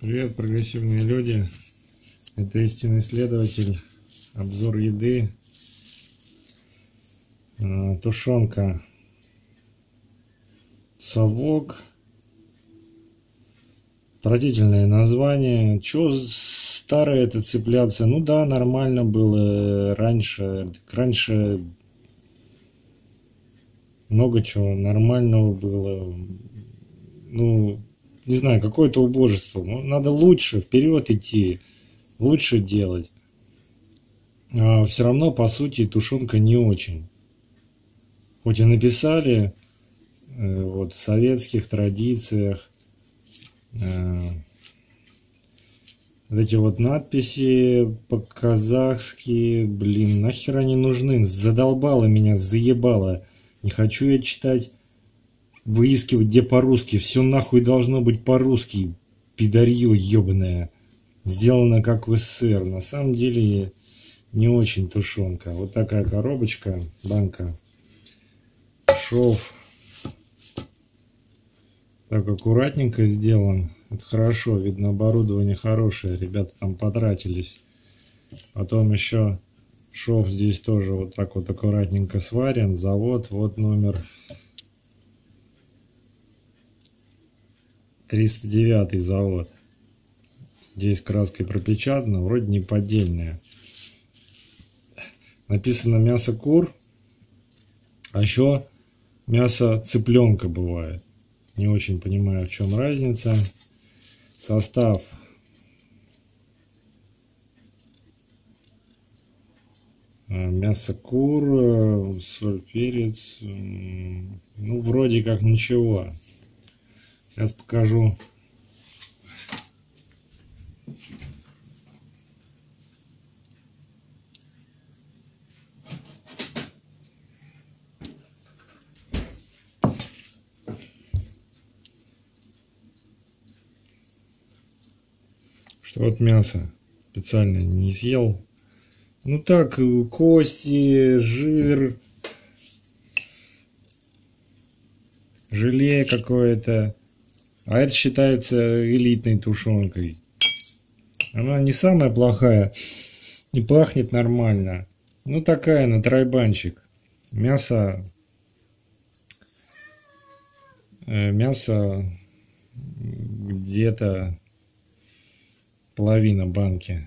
Привет, прогрессивные люди. Это истинный исследователь. Обзор еды. Тушенка. Совок. Отвратительное название. Чё старое это цепляться? Ну да, нормально было раньше. Раньше много чего нормального было. Ну, не знаю, какое-то убожество. Ну, надо лучше, вперед идти, лучше делать. А все равно, по сути, тушенка не очень. Хоть и написали вот в советских традициях вот эти вот надписи по-казахски, блин, нахер они нужны? Задолбало меня, заебало. Не хочу я читать, выискивать, где по-русски. Все нахуй должно быть по-русски. Пидорье ебаное. Сделано как в СССР. На самом деле не очень тушенка. Вот такая коробочка, банка. Шов. Так аккуратненько сделан. Это хорошо. Видно, оборудование хорошее. Ребята там потратились. Потом еще шов здесь тоже вот так вот аккуратненько сварен. Завод. Вот номер 309 завод. Здесь краской пропечатано, вроде не поддельная. Написано мясо кур, а еще мясо цыпленка бывает. Не очень понимаю, в чем разница. Состав. Мясо кур, соль, перец. Ну, вроде как ничего. Сейчас покажу. Что вот мясо специально не съел. Ну так, кости, жир, желе какое-то. А это считается элитной тушенкой. Она не самая плохая. И пахнет нормально. Ну такая, на тройбанчик. Мясо где-то половина банки.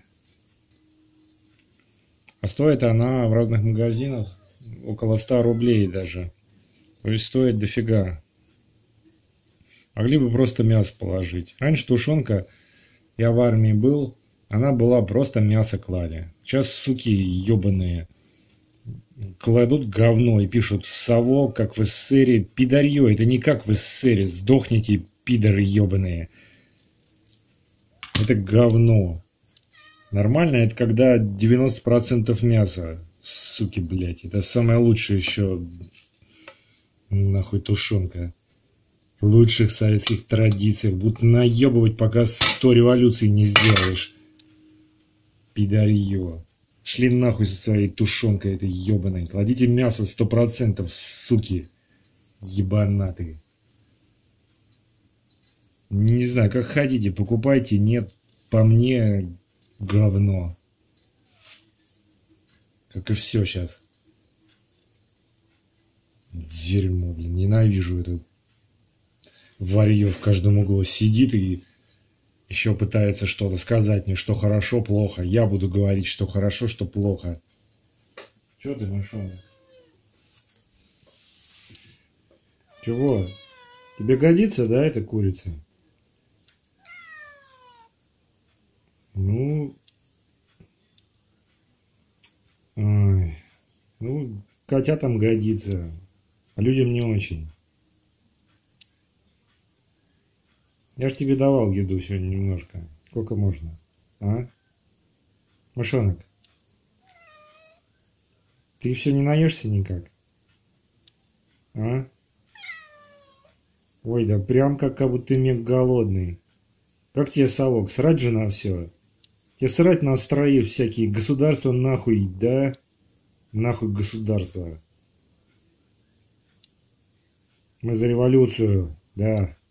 А стоит она в разных магазинах около 100 рублей даже. То есть стоит дофига. Могли бы просто мясо положить. Раньше тушенка, я в армии был, она была просто мясо клали. Сейчас суки ебаные кладут говно и пишут совок, как в СССР. Пидорье, это не как в СССР. Сдохните, пидоры ебаные. Это говно. Нормально это когда 90% мяса. Суки, блядь. Это самое лучшее еще. Нахуй тушенка. В лучших советских традициях. Будут наебывать, пока 100 революций не сделаешь. Пидорье. Шли нахуй со своей тушенкой этой ебаной. Кладите мясо 100%, суки. Ебанатые. Не знаю, как хотите, покупайте. Нет, по мне говно. Как и все сейчас. Дерьмо, блин. Ненавижу это. Варье в каждом углу сидит и еще пытается что-то сказать мне, что хорошо, плохо. Я буду говорить, что хорошо, что плохо. Че ты, мышонок? Чего? Тебе годится, да, эта курица? Ну... Ой. Ну, котятам годится, а людям не очень. Я ж тебе давал еду сегодня немножко. Сколько можно? А? Мышонок. Ты все не наешься никак? А? Ой, да прям как будто ты мег голодный. Как тебе, совок, срать же на все? Тебе срать на строи всякие, государства нахуй, да? Нахуй государство. Мы за революцию, да.